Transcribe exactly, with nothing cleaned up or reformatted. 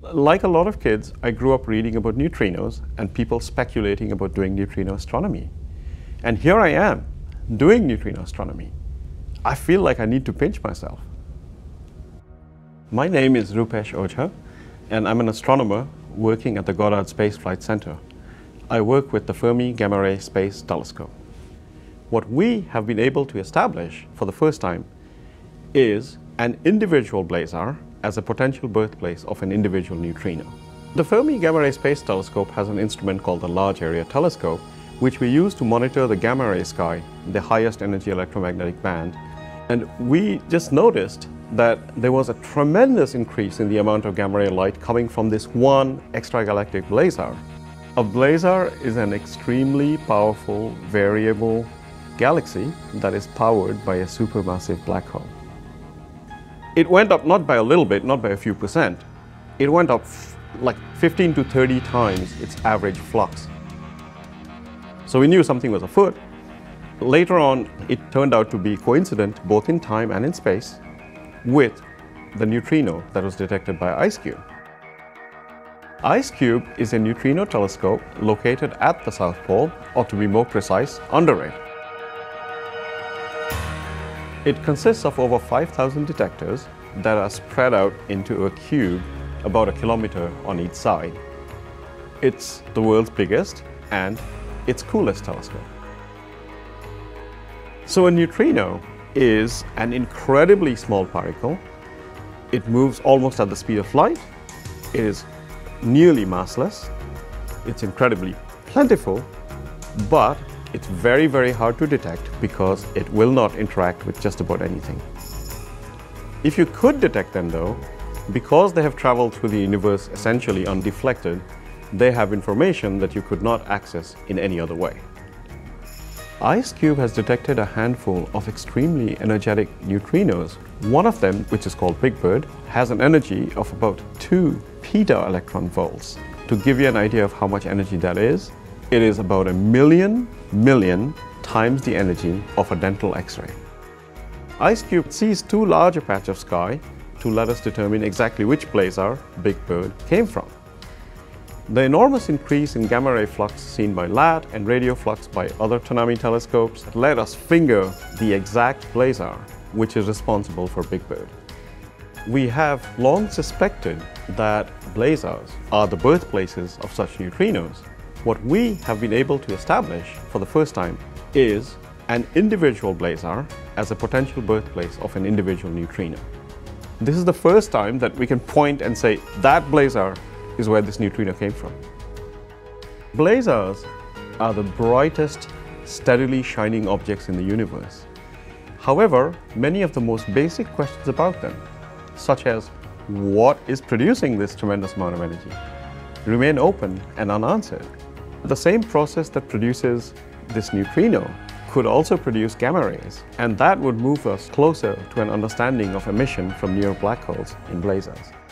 Like a lot of kids, I grew up reading about neutrinos and people speculating about doing neutrino astronomy. And here I am, doing neutrino astronomy. I feel like I need to pinch myself. My name is Rupesh Ojha, and I'm an astronomer working at the Goddard Space Flight Center. I work with the Fermi Gamma Ray Space Telescope. What we have been able to establish for the first time is an individual blazar as a potential birthplace of an individual neutrino. The Fermi Gamma Ray Space Telescope has an instrument called the Large Area Telescope, which we use to monitor the gamma ray sky, the highest energy electromagnetic band. And we just noticed that there was a tremendous increase in the amount of gamma ray light coming from this one extragalactic blazar. A blazar is an extremely powerful variable galaxy that is powered by a supermassive black hole. It went up not by a little bit, not by a few percent. It went up like fifteen to thirty times its average flux. So we knew something was afoot. Later on, it turned out to be coincident both in time and in space with the neutrino that was detected by IceCube. IceCube is a neutrino telescope located at the South Pole, or to be more precise, under it. It consists of over five thousand detectors that are spread out into a cube about a kilometer on each side. It's the world's biggest and its coolest telescope. So a neutrino is an incredibly small particle. It moves almost at the speed of light. It is nearly massless. It's incredibly plentiful, but it's very, very hard to detect because it will not interact with just about anything. If you could detect them though, because they have traveled through the universe essentially undeflected, they have information that you could not access in any other way. IceCube has detected a handful of extremely energetic neutrinos. One of them, which is called Big Bird, has an energy of about two peta-electron volts. To give you an idea of how much energy that is, it is about a million million times the energy of a dental X-ray. IceCube sees too large a patch of sky to let us determine exactly which blazar Big Bird came from. The enormous increase in gamma ray flux seen by L A T and radio flux by other Tanami telescopes let us finger the exact blazar which is responsible for Big Bird. We have long suspected that blazars are the birthplaces of such neutrinos. What we have been able to establish for the first time is an individual blazar as a potential birthplace of an individual neutrino. This is the first time that we can point and say that blazar is where this neutrino came from. Blazars are the brightest, steadily shining objects in the universe. However, many of the most basic questions about them, such as what is producing this tremendous amount of energy, remain open and unanswered. The same process that produces this neutrino could also produce gamma rays, and that would move us closer to an understanding of emission from near black holes in blazars.